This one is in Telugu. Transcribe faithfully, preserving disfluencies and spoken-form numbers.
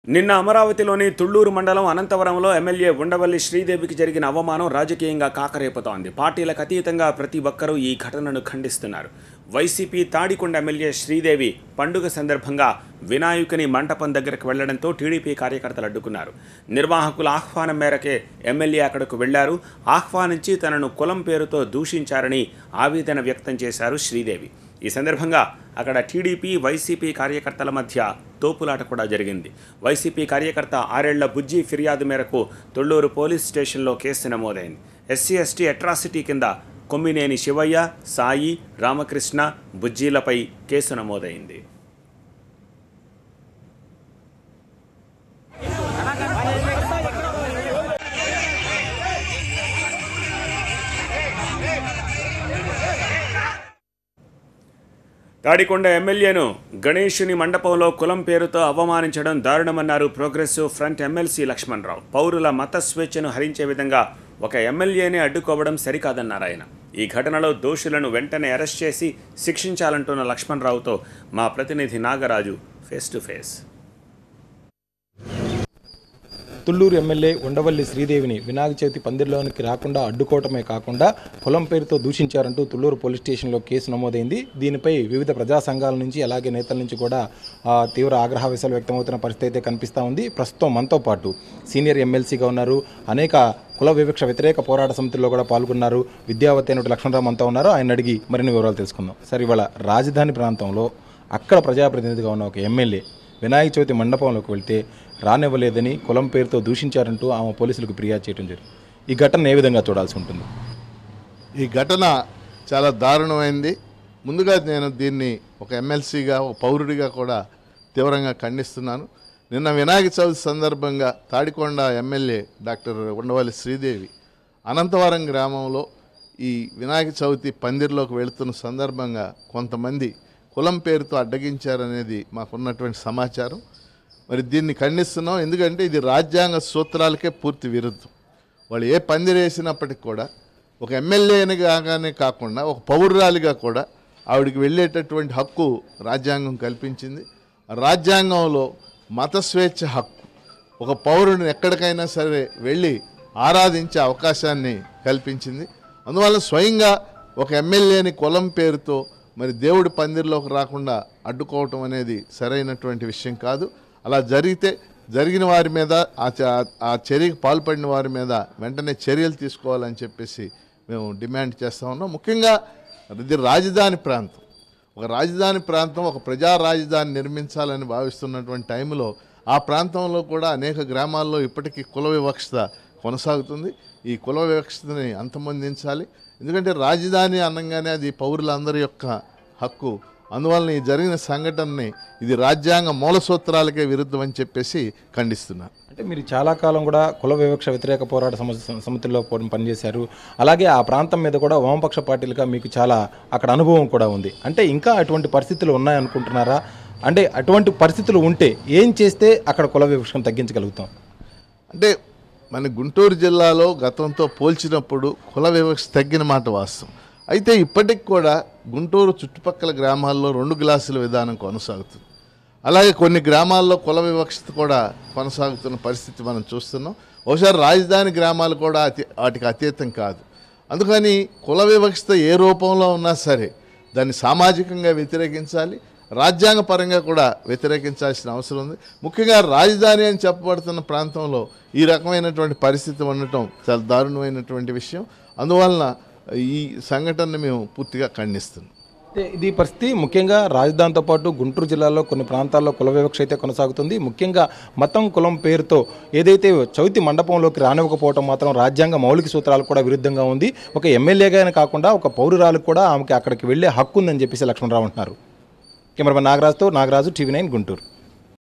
నిన్న అమరావతిలోని తుళ్లూరు మండలం అనంతవరంలో ఎమ్మెల్యే ఉండవల్లి శ్రీదేవికి జరిగిన అవమానం రాజకీయంగా కాకరేపుతోంది. పార్టీలకు అతీతంగా ప్రతి ఒక్కరూ ఈ ఘటనను ఖండిస్తున్నారు. వైసీపీ తాడికొండ ఎమ్మెల్యే శ్రీదేవి పండుగ సందర్భంగా వినాయకుని మంటపం దగ్గరకు వెళ్లడంతో టీడీపీ కార్యకర్తలు అడ్డుకున్నారు. నిర్వాహకుల ఆహ్వానం మేరకే ఎమ్మెల్యే అక్కడకు వెళ్లారు. ఆహ్వానించి తనను కులం పేరుతో దూషించారని ఆవేదన వ్యక్తం చేశారు శ్రీదేవి. ఈ సందర్భంగా అక్కడ టీడీపీ వైసీపీ కార్యకర్తల మధ్య తోపులాట కూడా జరిగింది. వైసీపీ కార్యకర్త ఆరేళ్ల బుజ్జి ఫిర్యాదు మేరకు తుళ్లూరు పోలీస్ స్టేషన్లో కేసు నమోదైంది. ఎస్సీ ఎస్టీ అట్రాసిటీ కింద కొమ్మినేని శివయ్య, సాయి, రామకృష్ణ, బుజ్జీలపై కేసు నమోదైంది. తాడికొండ ఎమ్మెల్యేను గణేషుని మండపంలో కులం పేరుతో అవమానించడం దారుణమన్నారు ప్రోగ్రెసివ్ ఫ్రంట్ ఎమ్మెల్సీ లక్ష్మణరావు. పౌరుల మత స్వేచ్ఛను హరించే విధంగా ఒక ఎమ్మెల్యేనే అడ్డుకోవడం సరికాదన్నారు ఆయన. ఈ ఘటనలో దోషులను వెంటనే అరెస్ట్ చేసి శిక్షించాలంటున్న లక్ష్మణరావుతో మా ప్రతినిధి Nagaraju face to face. Tulluru MLA Undavalli శ్రీదేవిని వినాయక చవితి పందిరిలోనికి రాకుండా అడ్డుకోవటమే కాకుండా కులం పేరుతో దూషించారంటూ తుళ్లూరు పోలీస్ స్టేషన్లో కేసు నమోదైంది. దీనిపై వివిధ ప్రజా సంఘాల నుంచి అలాగే నేతల నుంచి కూడా తీవ్ర ఆగ్రహావేశాలు వ్యక్తమవుతున్న పరిస్థితి అయితే కనిపిస్తూ ఉంది. ప్రస్తుతం మనతో పాటు సీనియర్ ఎమ్మెల్సీగా ఉన్నారు, అనేక కుల వివక్ష వ్యతిరేక పోరాట సమితిలో కూడా పాల్గొన్నారు, విద్యావతి అయినట్టు లక్ష్మణరావు అంతా ఉన్నారు. ఆయన అడిగి మరిన్ని వివరాలు తెలుసుకుందాం. సార్, ఇవాళ రాజధాని ప్రాంతంలో అక్కడ ప్రజాప్రతినిధిగా ఉన్న ఒక ఎమ్మెల్యే వినాయక చవితి మండపంలోకి వెళ్తే రానివ్వలేదని కులం పేరుతో దూషించారంటూ ఆమె పోలీసులకు ఫిర్యాదు చేయడం జరిగింది. ఈ ఘటన ఏ విధంగా చూడాల్సి ఉంటుంది? ఈ ఘటన చాలా దారుణమైంది. ముందుగా నేను దీన్ని ఒక ఎమ్మెల్సీగా, ఒక పౌరుడిగా కూడా తీవ్రంగా ఖండిస్తున్నాను. నిన్న వినాయక చవితి సందర్భంగా తాడికొండ ఎమ్మెల్యే డాక్టర్ ఉండవల్లి శ్రీదేవి అనంతవరం గ్రామంలో ఈ వినాయక చవితి పందిర్లోకి వెళుతున్న సందర్భంగా కొంతమంది కులం పేరుతో అడ్డగించారనేది మాకున్నటువంటి సమాచారం. మరి దీన్ని ఖండిస్తున్నాం. ఎందుకంటే ఇది రాజ్యాంగ సూత్రాలకే పూర్తి విరుద్ధం. వాళ్ళు ఏ పందిరి వేసినప్పటికి కూడా ఒక ఎమ్మెల్యేని కాగానే కాకుండా ఒక పౌరురాలిగా కూడా ఆవిడికి వెళ్ళేటటువంటి హక్కు రాజ్యాంగం కల్పించింది. రాజ్యాంగంలో మత స్వేచ్ఛ హక్కు, ఒక పౌరుడిని ఎక్కడికైనా సరే వెళ్ళి ఆరాధించే అవకాశాన్ని కల్పించింది. అందువల్ల స్వయంగా ఒక ఎమ్మెల్యేని కులం పేరుతో మరి దేవుడి పందిరిలోకి రాకుండా అడ్డుకోవటం అనేది సరైనటువంటి విషయం కాదు. అలా జరిగితే జరిగిన వారి మీద, ఆ చర్యకు పాల్పడిన వారి మీద వెంటనే చర్యలు తీసుకోవాలని చెప్పేసి మేము డిమాండ్ చేస్తూ ఉన్నాం. ముఖ్యంగా ఇది రాజధాని ప్రాంతం. ఒక రాజధాని ప్రాంతం, ఒక ప్రజా రాజధాని నిర్మించాలని భావిస్తున్నటువంటి టైంలో ఆ ప్రాంతంలో కూడా అనేక గ్రామాల్లో ఇప్పటికీ కుల వివక్షత కొనసాగుతుంది. ఈ కుల వివక్షతని అంతమొందించాలి. ఎందుకంటే రాజధాని అనగానే అది పౌరులందరి యొక్క హక్కు. అందువలన ఈ జరిగిన సంఘటనని ఇది రాజ్యాంగ మూల సూత్రాలకే విరుద్ధం అని చెప్పేసి ఖండిస్తున్నారు. అంటే మీరు చాలా కాలం కూడా కుల వివక్ష వ్యతిరేక పోరాట సమితిలో పనిచేశారు. అలాగే ఆ ప్రాంతం మీద కూడా వామపక్ష పార్టీలుగా మీకు చాలా అక్కడ అనుభవం కూడా ఉంది. అంటే ఇంకా అటువంటి పరిస్థితులు ఉన్నాయనుకుంటున్నారా? అంటే అటువంటి పరిస్థితులు ఉంటే ఏం చేస్తే అక్కడ కుల వివక్షను తగ్గించగలుగుతాం? అంటే మన గుంటూరు జిల్లాలో గతంతో పోల్చినప్పుడు కుల వివక్ష తగ్గిన మాట వాస్తవం. అయితే ఇప్పటికి కూడా గుంటూరు చుట్టుపక్కల గ్రామాల్లో రెండు గ్లాసుల విధానం కొనసాగుతుంది. అలాగే కొన్ని గ్రామాల్లో కుల వివక్షత కూడా కొనసాగుతున్న పరిస్థితి మనం చూస్తున్నాం. ఒకసారి రాజధాని గ్రామాలు కూడా అతి వాటికి అతీతం కాదు. అందుకని కుల వివక్షత ఏ రూపంలో ఉన్నా సరే దాన్ని సామాజికంగా వ్యతిరేకించాలి, రాజ్యాంగ పరంగా కూడా వ్యతిరేకించాల్సిన అవసరం ఉంది. ముఖ్యంగా రాజధాని అని చెప్పబడుతున్న ప్రాంతంలో ఈ రకమైనటువంటి పరిస్థితి ఉండటం చాలా దారుణమైనటువంటి విషయం. అందువలన ఈ సంఘటనను మేము పూర్తిగా ఖండిస్తున్నాం. ఇది పరిస్థితి. ముఖ్యంగా రాజధానితో పాటు గుంటూరు జిల్లాలో కొన్ని ప్రాంతాల్లో కుల వివక్ష అయితే కొనసాగుతుంది. ముఖ్యంగా మతం, కులం పేరుతో ఏదైతే చవితి మండపంలోకి రానివ్వకపోవడం మాత్రం రాజ్యాంగ మౌలిక సూత్రాలు కూడా విరుద్ధంగా ఉంది. ఒక ఎమ్మెల్యేగానే కాకుండా ఒక పౌరురాలకు కూడా ఆమెకి అక్కడికి వెళ్లే హక్కు ఉందని చెప్పేసి లక్ష్మణరావు అంటున్నారు. కెమెరామెన్ నాగరాజుతో నాగరాజు, టీవీ నైన్ గుంటూరు.